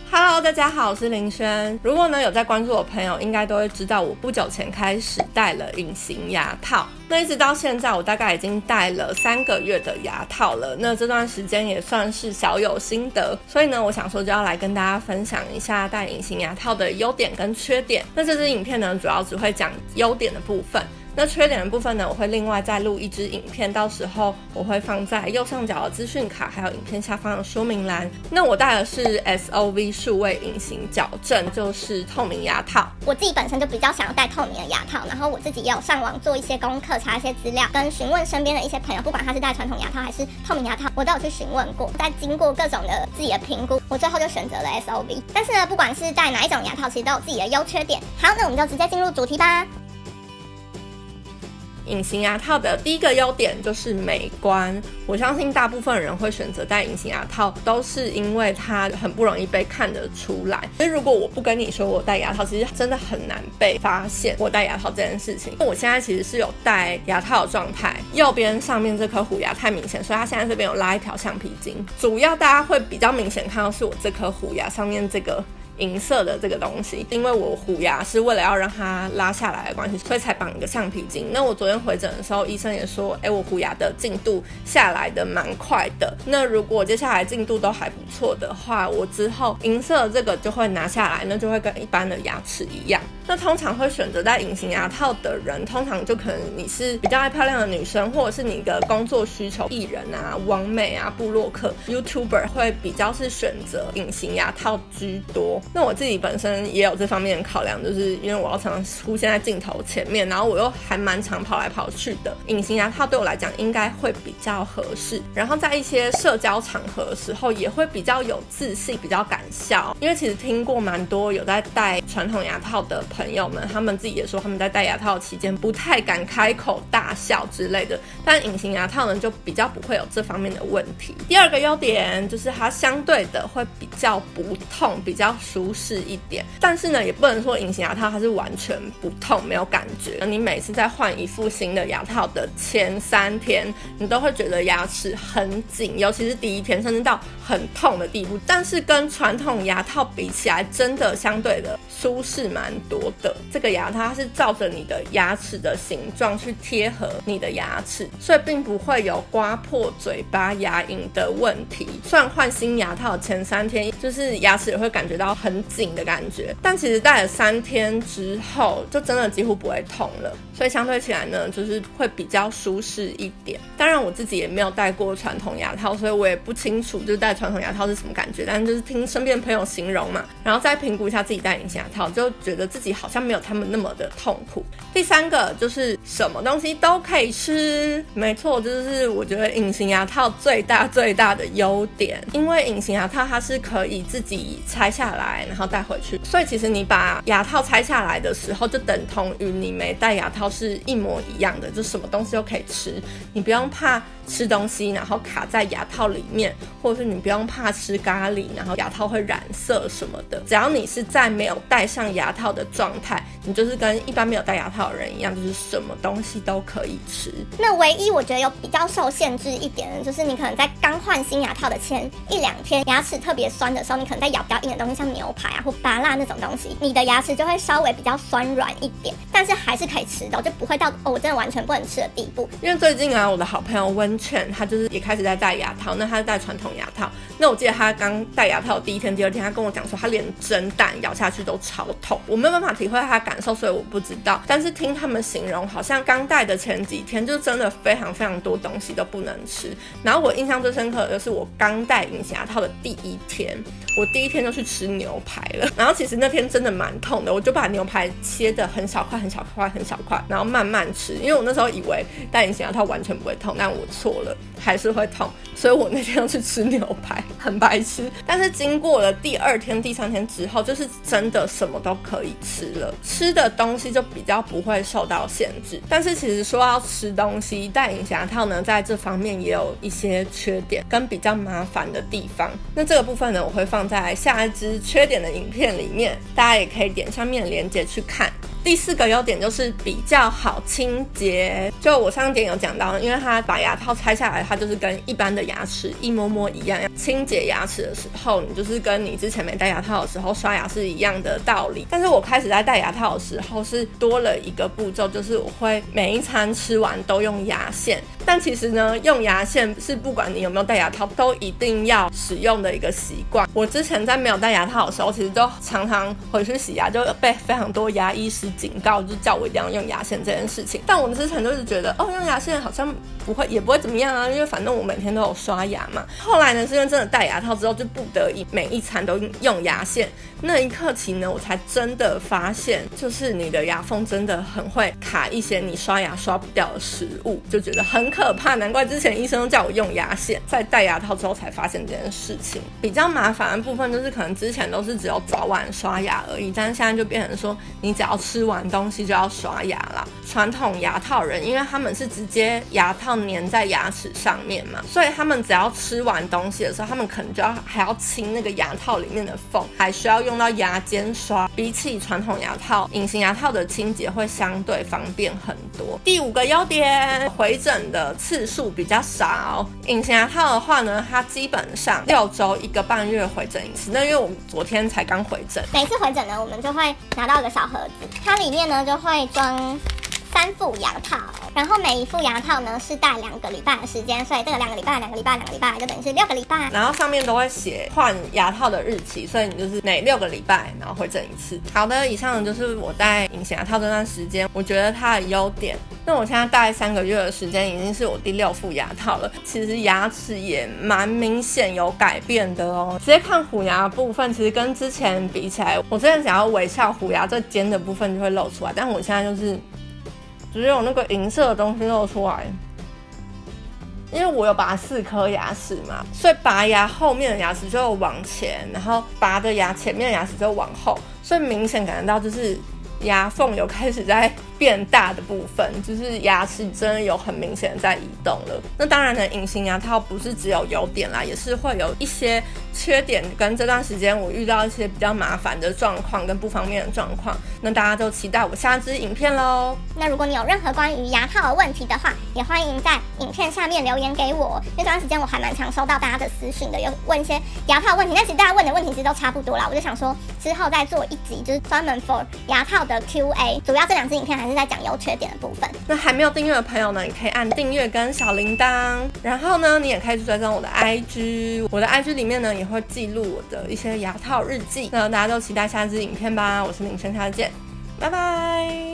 Hello， 大家好，我是林轩。如果呢有在关注我的朋友，应该都会知道我不久前开始戴了隐形牙套。那一直到现在，我大概已经戴了3个月的牙套了。那这段时间也算是小有心得，所以呢，我想说就要来跟大家分享一下戴隐形牙套的优点跟缺点。那这支影片呢，主要只会讲优点的部分。那缺点的部分呢，我会另外再录一支影片，到时候我会放在右上角的资讯卡，还有影片下方的说明栏。那我戴的是 SOV 数位隐形矫正，就是透明牙套。 我自己本身就比较想要戴透明的牙套，然后我自己也有上网做一些功课，查一些资料，跟询问身边的一些朋友，不管他是戴传统牙套还是透明牙套，我都有去询问过。在经过各种的自己的评估，我最后就选择了 SOV。但是呢，不管是戴哪一种牙套，其实都有自己的优缺点。好，那我们就直接进入主题吧。 隐形牙套的第一个优点就是美观，我相信大部分人会选择戴隐形牙套，都是因为它很不容易被看得出来。所以如果我不跟你说我戴牙套，其实真的很难被发现我戴牙套这件事情。我现在其实是有戴牙套的状态，右边上面这颗虎牙太明显，所以它现在这边有拉一条橡皮筋。主要大家会比较明显看到是我这颗虎牙上面这个银色的这个东西，因为我虎牙是为了要让它拉下来的关系，所以才绑一个橡皮筋。那我昨天回诊的时候，医生也说，我虎牙的进度下来的蛮快的。那如果接下来进度都还不错的话，我之后银色的这个就会拿下来，那就会跟一般的牙齿一样。那通常会选择戴隐形牙套的人，通常就可能你是比较爱漂亮的女生，或者是你的工作需求，艺人啊、网美啊、部落客、YouTuber 会比较是选择隐形牙套居多。那我自己本身也有这方面的考量，就是因为我要常常出现在镜头前面，然后我又还蛮常跑来跑去的，隐形牙套对我来讲应该会比较合适。然后在一些社交场合的时候也会比较有自信，比较敢笑。因为其实听过蛮多有在戴传统牙套的朋友们，他们自己也说他们在戴牙套期间不太敢开口大笑之类的，但隐形牙套呢就比较不会有这方面的问题。第二个优点就是它相对的会比较不痛，比较舒适一点。但是呢也不能说隐形牙套它是完全不痛没有感觉，你每次在换一副新的牙套的前3天，你都会觉得牙齿很紧，尤其是第1天甚至到很痛的地步。但是跟传统牙套比起来，真的相对的舒适蛮多的。这个牙套它是照着你的牙齿的形状去贴合你的牙齿，所以并不会有刮破嘴巴牙龈的问题。虽然换新牙套前3天就是牙齿也会感觉到很紧的感觉，但其实戴了3天之后就真的几乎不会痛了，所以相对起来呢就是会比较舒适一点。当然我自己也没有戴过传统牙套，所以我也不清楚就是戴传统牙套是什么感觉，但是就是听身边朋友形容嘛，然后再评估一下自己戴隐形牙套，就觉得自己好像没有他们那么的痛苦。第3个就是什么东西都可以吃，没错，就是我觉得隐形牙套最大的优点，因为隐形牙套它是可以自己拆下来然后带回去，所以其实你把牙套拆下来的时候就等同于你没戴牙套是一模一样的，就什么东西都可以吃，你不用怕吃东西然后卡在牙套里面，或者是你不用怕吃咖喱然后牙套会染色什么的，只要你是在没有戴上牙套的状态，你就是跟一般没有戴牙套的人一样，就是什么东西都可以吃。 那唯一我觉得有比较受限制一点的，就是你可能在刚换新牙套的前1-2天，牙齿特别酸的时候，你可能在咬比较硬的东西，像牛排啊或芭乐那种东西，你的牙齿就会稍微比较酸软一点，但是还是可以吃的，就不会到我真的完全不能吃的地步。 因为最近啊，我的好朋友温倩，他就是也开始在戴牙套，那他是戴传统牙套。那我记得他刚戴牙套的第1天、第2天，他跟我讲说，他连蒸蛋咬下去都超痛。我没有办法体会他的感受，所以我不知道。但是听他们形容，好像刚戴的前几天，就真的非常多东西都不能吃。然后我印象最深刻的就是我刚戴隐形牙套的第1天，我第1天就去吃牛排了。然后其实那天真的蛮痛的，我就把牛排切得很小块、然后慢慢吃。因为我那时候以为戴隐形牙套完全不会痛，但我错了，还是会痛。所以我那天要去吃牛排，很白痴。但是经过了第2天、第3天之后，就是真的什么都可以吃了，吃的东西就比较不会受到限制。但是其实说要吃东西，戴隐形牙套呢，在这方面也有一些缺点跟比较麻烦的地方。那这个部分呢，我会放在下一支缺点的影片里面，大家也可以点下面的链接去看。 第4个优点就是比较好清洁。就我上点有讲到，因为它把牙套拆下来，它就是跟一般的牙齿一模模一样。清洁牙齿的时候，你就是跟你之前没戴牙套的时候刷牙是一样的道理。但是我开始在戴牙套的时候是多了一个步骤，就是我会每一餐吃完都用牙线。但其实呢，用牙线是不管你有没有戴牙套都一定要使用的一个习惯。我之前在没有戴牙套的时候，其实都常常回去洗牙就被非常多牙医师警告，就叫我一定要用牙线这件事情。但我之前就是觉得用牙线好像也不会怎么样啊，因为反正我每天都有刷牙嘛。后来呢，是因为真的戴牙套之后，就不得已每一餐都用牙线。那一刻起呢，我才真的发现，就是你的牙缝真的很会卡一些你刷牙刷不掉的食物，就觉得很可怕。难怪之前医生都叫我用牙线，在戴牙套之后才发现这件事情。比较麻烦的部分就是可能之前都是只有早晚刷牙而已，但是现在就变成说你只要吃完东西就要刷牙啦。传统牙套人因为他们是直接牙套粘在牙齿上面嘛，所以他们只要吃完东西的时候，他们可能就还要清那个牙套里面的缝，还需要用到牙尖刷。比起传统牙套，隐形牙套的清洁会相对方便很多。第5个优点，回诊的次数比较少。隐形牙套的话呢，它基本上6周1个半月回诊一次。那因为我昨天才刚回诊， 每次回诊呢，我们就会拿到一个小盒子，它里面呢就会装3副牙套，然后每一副牙套呢是戴2个礼拜的时间，所以这个2个礼拜就等于是6个礼拜。 然后上面都会写换牙套的日期，所以你就是每6个礼拜然后回诊一次。好的，以上就是我戴隐形牙套这段时间，我觉得它的优点。那我现在戴3个月的时间，已经是我第6副牙套了。其实牙齿也蛮明显有改变的哦。直接看虎牙的部分，其实跟之前比起来，我之前只要微笑虎牙这尖的部分就会露出来，但我现在就是只有那个银色的东西露出来。因为我有拔4颗牙齿嘛，所以拔牙后面的牙齿就往前，然后拔的牙前面的牙齿就往后，所以明显感觉到就是牙缝有开始在变大的部分，就是牙齿真的有很明显的在移动了。那当然呢，隐形牙套不是只有优点啦，也是会有一些缺点，跟这段时间我遇到一些比较麻烦的状况跟不方便的状况。那大家就期待我下支影片咯。 那如果你有任何关于牙套的问题的话，也欢迎在影片下面留言给我。那段时间我还蛮常收到大家的私讯的，有问一些牙套问题，但其实大家问的问题其实都差不多啦。我就想说之后再做一集，就是专门 for 牙套的 QA， 主要这2支影片还是在讲优缺点的部分。 那还没有订阅的朋友呢，你可以按订阅跟小铃铛，然后呢，你也可以去追踪我的 IG， 我的 IG 里面呢也会记录我的一些牙套日记。那大家都期待下支影片吧，我是明轩，下次见，拜拜。